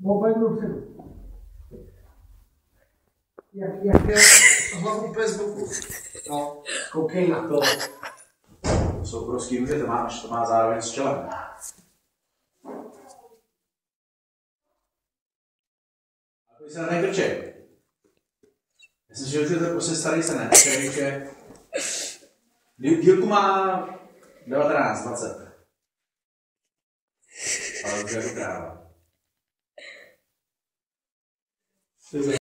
Mobil dopředu. Jak je hlavu úplně z boku. No, koukej na to. To jsou obrovský růže, to má zároveň s čelem. A to se na ten krček. Já jsem si, že to je prostě starý senet, že dílku má 19, 20. Ale už je jako kráva.